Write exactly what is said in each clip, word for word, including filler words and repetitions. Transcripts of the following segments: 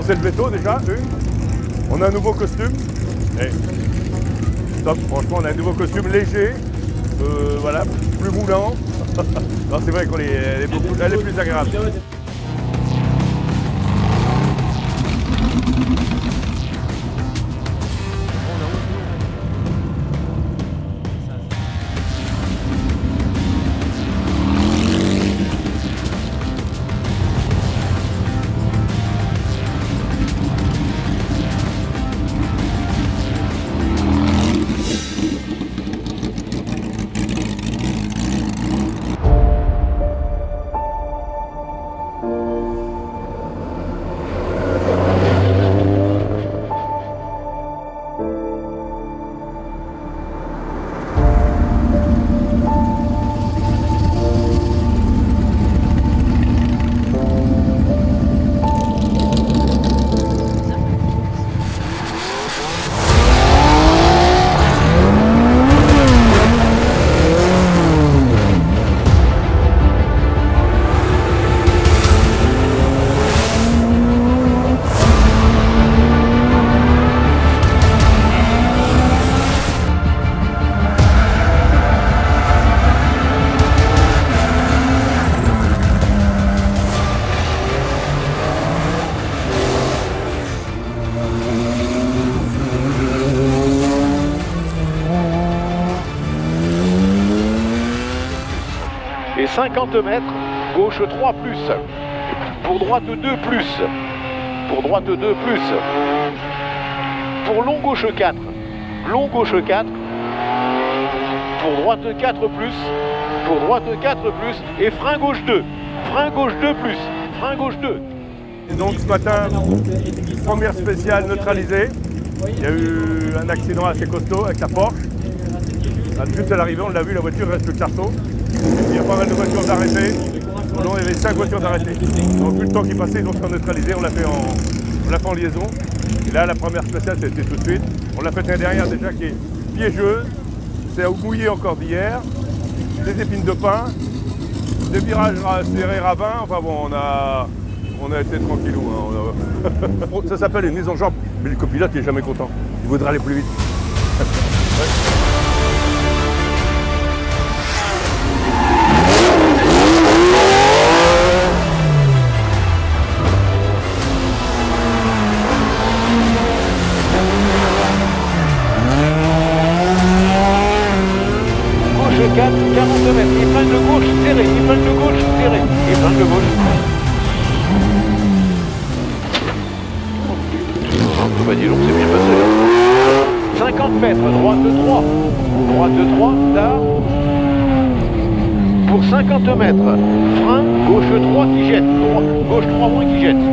c'est le veto déjà, une. On a un nouveau costume. Et top, franchement, on a un nouveau costume léger, euh, voilà, plus moulant. Non, c'est vrai qu'elle est, elle est, beaucoup, elle est plus agréable. cinquante mètres, gauche trois plus, pour droite deux plus, pour droite deux plus, pour long gauche quatre, long gauche quatre, pour droite quatre plus, pour droite quatre plus, et frein gauche deux, frein gauche deux plus, frein gauche deux. Et donc ce matin, première spéciale neutralisée, il y a eu un accident assez costaud avec la Porsche. Juste à l'arrivée, on l'a vu, la voiture reste le carceau. Il y a pas mal de voitures d'arrêter. Non, il y avait cinq voitures d'arrêter. Donc, vu le temps qui passait, ils ont fait neutraliser. On l'a fait, fait en liaison. Et là, la première spéciale, c'était tout de suite. On l'a fait l'année dernière déjà, qui est piégeuse. C'est mouillé encore d'hier. Des épines de pin. Des virages serrés ravins. Enfin bon, on a, on a été tranquillou. Hein. On a... Ça s'appelle une mise en jambe. Mais le copilote, il n'est jamais content. Il voudrait aller plus vite. Ouais. quatre, quarante mètres, épingle de gauche serré, épingle de gauche serré, épingle de gauche. Bah dis donc, c'est bien passé là. cinquante mètres, droite de trois, droite de trois, tard. Pour cinquante mètres, frein, gauche trois qui jette, droit, gauche trois moins qui jette.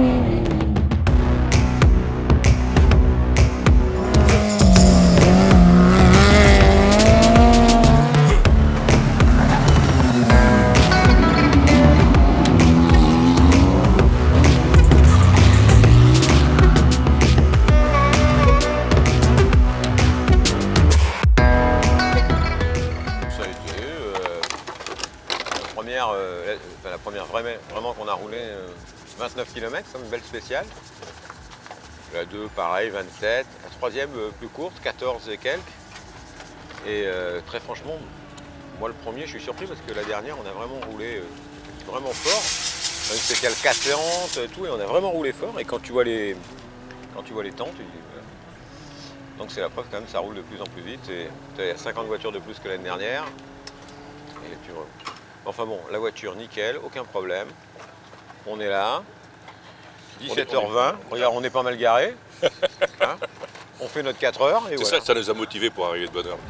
Euh, enfin, la première vraiment, vraiment qu'on a roulé euh, vingt-neuf kilomètres, c'est une belle spéciale. La deux pareil, vingt-sept. La troisième euh, plus courte, quatorze et quelques. Et euh, très franchement, moi le premier je suis surpris parce que la dernière on a vraiment roulé euh, vraiment fort. Une spéciale quarante et tout, et on a vraiment roulé fort. Et quand tu vois les, quand tu vois les temps, tu dis... Voilà. Donc c'est la preuve quand même, ça roule de plus en plus vite. Tu as cinquante voitures de plus que l'année dernière. Et tu... Enfin bon, la voiture, nickel, aucun problème. On est là, dix-sept heures vingt, regarde, on est pas mal garé. Hein, on fait notre quatre heures et c'est voilà. ça, ça nous a motivés pour arriver de bonne heure.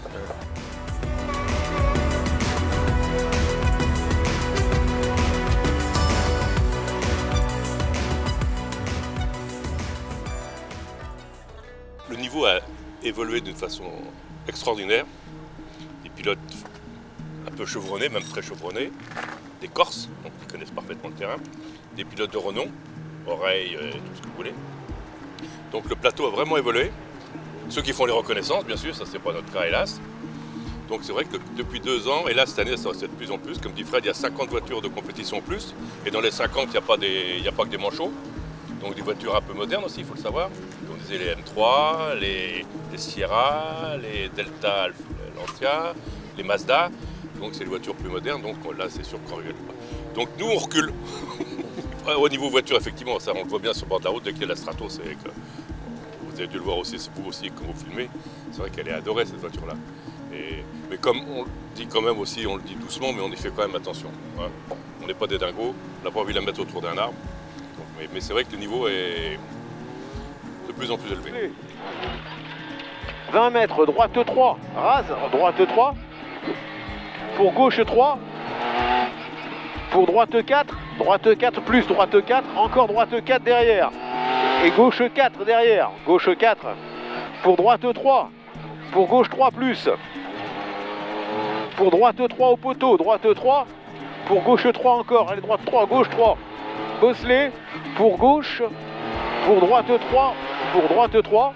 Le niveau a évolué d'une façon extraordinaire. Les pilotes un peu chevronnés, même très chevronnés, des Corses, donc qui connaissent parfaitement le terrain, des pilotes de renom, oreilles, euh, tout ce que vous voulez. Donc le plateau a vraiment évolué. Ceux qui font les reconnaissances, bien sûr, ça c'est pas notre cas hélas. Donc c'est vrai que depuis deux ans, et là cette année ça va être de plus en plus, comme dit Fred, il y a cinquante voitures de compétition en plus, et dans les cinquante, il n'y a, a pas que des manchots. Donc des voitures un peu modernes aussi, il faut le savoir. Comme on disait les M trois, les, les Sierra, les Delta Lancia, les Mazda. Donc c'est les voitures plus modernes, donc là c'est sûr qu'on rigole pas. Donc nous on recule. Au niveau voiture, effectivement, ça on le voit bien sur le bord de la route, dès qu'il y a la Strato, c'est que vous avez dû le voir aussi, vous aussi, quand vous filmez, c'est vrai qu'elle est adorée cette voiture-là. Mais comme on le dit quand même aussi, on le dit doucement, mais on y fait quand même attention. Hein. On n'est pas des dingos, on n'a pas envie de la mettre autour d'un arbre. Donc, mais mais c'est vrai que le niveau est de plus en plus élevé. vingt mètres, droite trois, rase, droite trois. Pour gauche trois. Pour droite quatre, droite quatre plus, droite quatre, encore droite quatre derrière. Et gauche quatre derrière, gauche quatre. Pour droite trois. Pour gauche trois plus. Pour droite trois au poteau, droite trois. Pour gauche trois encore, allez droite trois, gauche trois. Bosselet, pour gauche. Pour droite trois, pour droite trois.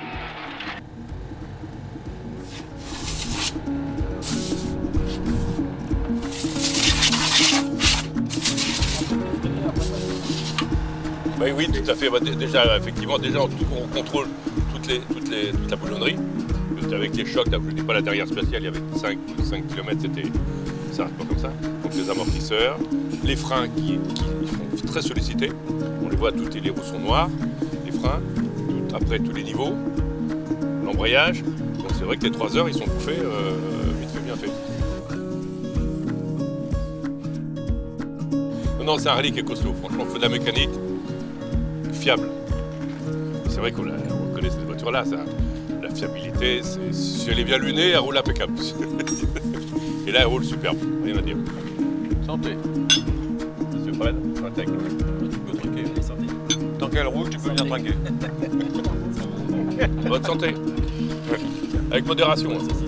Ben oui, tout à fait. Bah, déjà, effectivement, déjà, on, on contrôle toutes les, toutes les, toute la boulonnerie. Avec les chocs, là, je ne dis pas la dernière spéciale, il y avait cinq kilomètres, c'était ça reste pas comme ça. Donc les amortisseurs, les freins qui, qui, qui sont très sollicités. On les voit, tous les roues sont noirs, les freins, tout, après tous les niveaux, l'embrayage. Donc c'est vrai que les trois heures, ils sont bouffés, euh, vite fait, bien fait. Non, non, c'est un rallye qui est costaud. Franchement, on fait de la mécanique fiable. C'est vrai qu'on connaît cette voiture-là, ça. La fiabilité, si elle est bien lunée, elle roule impeccable. Et là, elle roule superbe, rien à dire. Santé. Monsieur Fred, Fratec. Tu peux trinquer, santé. Tant qu'elle roule, tu peux bien trinquer. Bonne santé. Avec modération. Hein.